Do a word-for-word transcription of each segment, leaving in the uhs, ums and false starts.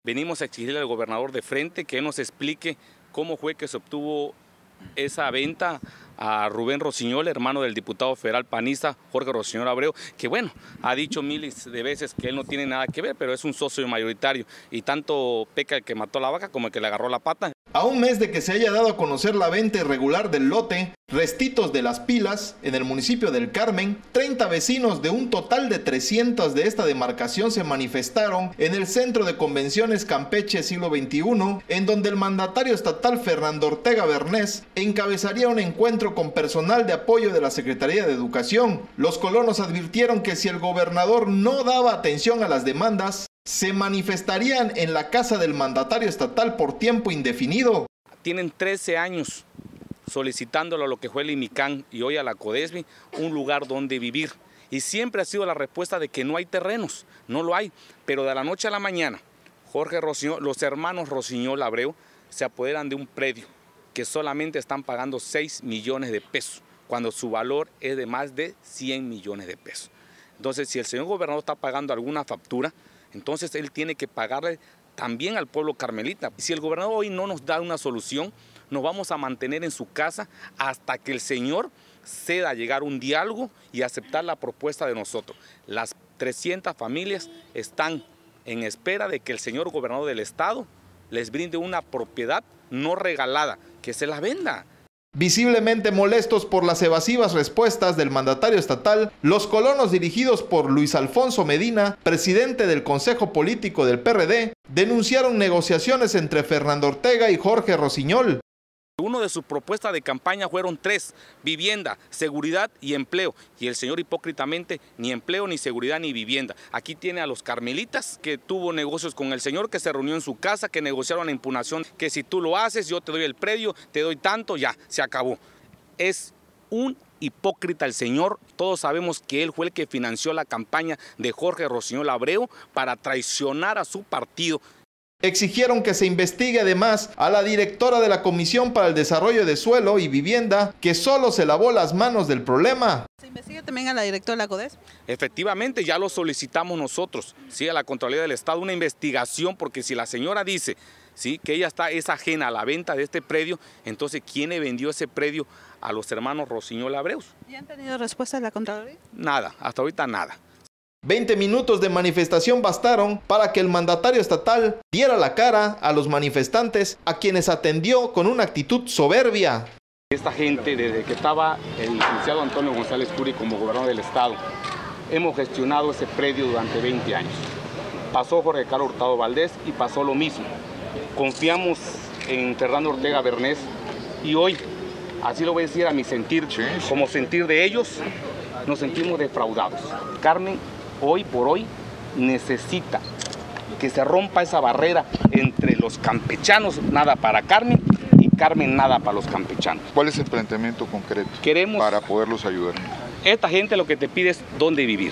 Venimos a exigirle al gobernador de frente que nos explique cómo fue que se obtuvo esa venta a Rubén Rossinyol, hermano del diputado federal panista Jorge Rossinyol Abreu, que bueno, ha dicho miles de veces que él no tiene nada que ver, pero es un socio mayoritario y tanto peca el que mató a la vaca como el que le agarró la pata. A un mes de que se haya dado a conocer la venta irregular del lote Restitos de las Pilas en el municipio del Carmen, treinta vecinos de un total de trescientos de esta demarcación se manifestaron en el Centro de Convenciones Campeche Siglo veintiuno, en donde el mandatario estatal Fernando Ortega Bernés encabezaría un encuentro con personal de apoyo de la Secretaría de Educación. Los colonos advirtieron que si el gobernador no daba atención a las demandas, se manifestarían en la casa del mandatario estatal por tiempo indefinido. Tienen trece años solicitándolo a lo que fue el IMICAN y hoy a la CODESBI un lugar donde vivir. Y siempre ha sido la respuesta de que no hay terrenos, no lo hay. Pero de la noche a la mañana, Jorge Rossinyol, los hermanos Rossinyol Abreu se apoderan de un predio que solamente están pagando seis millones de pesos, cuando su valor es de más de cien millones de pesos. Entonces, si el señor gobernador está pagando alguna factura, entonces él tiene que pagarle también al pueblo carmelita. Si el gobernador hoy no nos da una solución, nos vamos a mantener en su casa hasta que el señor ceda a llegar a un diálogo y aceptar la propuesta de nosotros. Las trescientas familias están en espera de que el señor gobernador del estado les brinde una propiedad no regalada, que se la venda. Visiblemente molestos por las evasivas respuestas del mandatario estatal, los colonos dirigidos por Luis Alfonso Medina, presidente del Consejo Político del P R D, denunciaron negociaciones entre Fernando Ortega y Jorge Rossinyol. Uno de sus propuestas de campaña fueron tres: vivienda, seguridad y empleo. Y el señor hipócritamente ni empleo, ni seguridad, ni vivienda. Aquí tiene a los carmelitas que tuvo negocios con el señor, que se reunió en su casa, que negociaron la impugnación, que si tú lo haces yo te doy el predio, te doy tanto, ya, se acabó. Es un hipócrita el señor. Todos sabemos que él fue el que financió la campaña de Jorge Rossinyol Abreu para traicionar a su partido. Exigieron que se investigue además a la directora de la Comisión para el Desarrollo de Suelo y Vivienda, que solo se lavó las manos del problema. ¿Se investiga también a la directora de la CODES? Efectivamente, ya lo solicitamos nosotros, sí, a la Contraloría del Estado, una investigación, porque si la señora dice, sí, que ella está, es ajena a la venta de este predio, entonces ¿quién le vendió ese predio a los hermanos Rossinyol Abreu? ¿Y han tenido respuesta de la Contraloría? Nada, hasta ahorita nada. veinte minutos de manifestación bastaron para que el mandatario estatal diera la cara a los manifestantes, a quienes atendió con una actitud soberbia. Esta gente, desde que estaba el licenciado Antonio González Curi como gobernador del estado, hemos gestionado ese predio durante veinte años. Pasó Jorge Carlos Hurtado Valdés y pasó lo mismo. Confiamos en Fernando Ortega Bernés y hoy, así lo voy a decir a mi sentir, como sentir de ellos, nos sentimos defraudados. Carmen, hoy por hoy, necesita que se rompa esa barrera entre los campechanos, nada para Carmen, y Carmen nada para los campechanos. ¿Cuál es el planteamiento concreto Queremos, para poderlos ayudar? Esta gente lo que te pide es dónde vivir.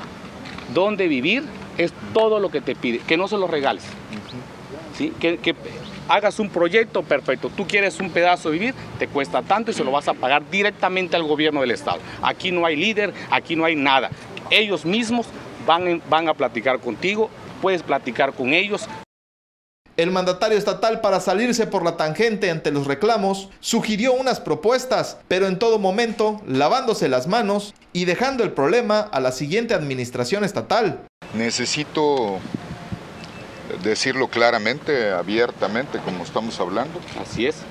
Dónde vivir es todo lo que te pide, que no se lo regales. Uh-huh. ¿Sí? que, que hagas un proyecto perfecto. Tú quieres un pedazo de vivir, te cuesta tanto y se lo vas a pagar directamente al gobierno del estado. Aquí no hay líder, aquí no hay nada. Ellos mismos van, van a platicar contigo, puedes platicar con ellos. El mandatario estatal, para salirse por la tangente ante los reclamos, sugirió unas propuestas, pero en todo momento lavándose las manos y dejando el problema a la siguiente administración estatal. Necesito decirlo claramente, abiertamente, como estamos hablando. Así es.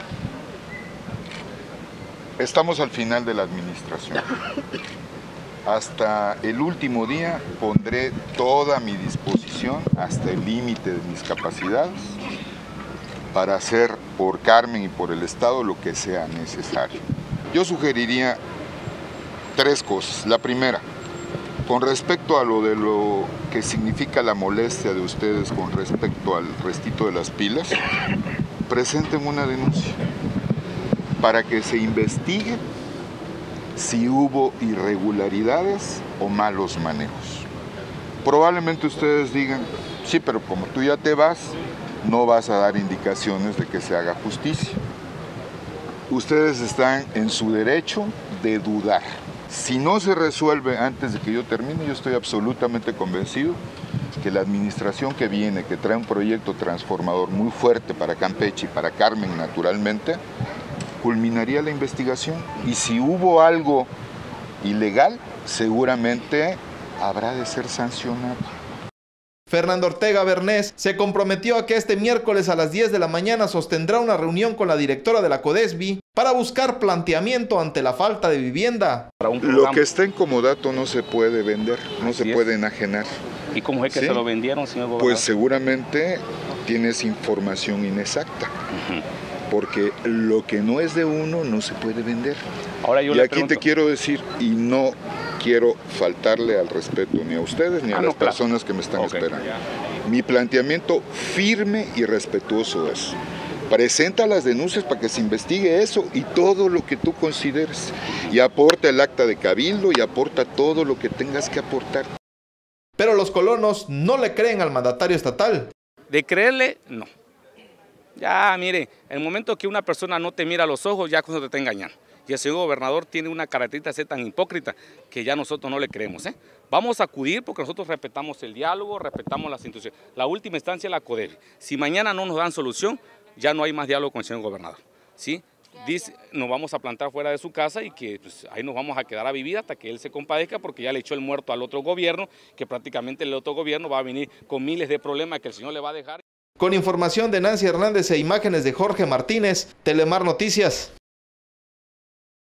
Estamos al final de la administración. Hasta el último día pondré toda mi disposición, hasta el límite de mis capacidades, para hacer por Carmen y por el Estado lo que sea necesario. Yo sugeriría tres cosas. La primera, con respecto a lo de lo que significa la molestia de ustedes con respecto al Restito de las Pilas, presenten una denuncia para que se investigue si hubo irregularidades o malos manejos. Probablemente ustedes digan, sí, pero como tú ya te vas, no vas a dar indicaciones de que se haga justicia. Ustedes están en su derecho de dudar. Si no se resuelve antes de que yo termine, yo estoy absolutamente convencido que la administración que viene, que trae un proyecto transformador muy fuerte para Campeche y para Carmen naturalmente, culminaría la investigación. Y si hubo algo ilegal, seguramente habrá de ser sancionado. Fernando Ortega Bernés se comprometió a que este miércoles a las diez de la mañana sostendrá una reunión con la directora de la CODESBI para buscar planteamiento ante la falta de vivienda. Lo que está en comodato no se puede vender, no Así se es. puede enajenar. ¿Y cómo es que ¿Sí? se lo vendieron, señor gobernador? Pues seguramente tienes información inexacta. Uh-huh. Porque lo que no es de uno no se puede vender. Ahora yo y le aquí pregunto. te quiero decir, y no quiero faltarle al respeto ni a ustedes ni a ah, las no, personas claro. que me están okay. esperando. Mi planteamiento firme y respetuoso es, presenta las denuncias para que se investigue eso y todo lo que tú consideres. Y aporta el acta de cabildo y aporta todo lo que tengas que aportar. Pero los colonos no le creen al mandatario estatal. De creerle, no. Ya, mire, el momento que una persona no te mira a los ojos, ya con eso te está engañando. Y el señor gobernador tiene una característica de ser tan hipócrita que ya nosotros no le creemos. ¿eh? Vamos a acudir porque nosotros respetamos el diálogo, respetamos las instituciones. La última instancia es la CODESBI. Si mañana no nos dan solución, ya no hay más diálogo con el señor gobernador. ¿Sí? Dice, nos vamos a plantar fuera de su casa y que pues, ahí nos vamos a quedar a vivir hasta que él se compadezca porque ya le echó el muerto al otro gobierno, que prácticamente el otro gobierno va a venir con miles de problemas que el señor le va a dejar. Con información de Nancy Hernández e imágenes de Jorge Martínez, Telemar Noticias.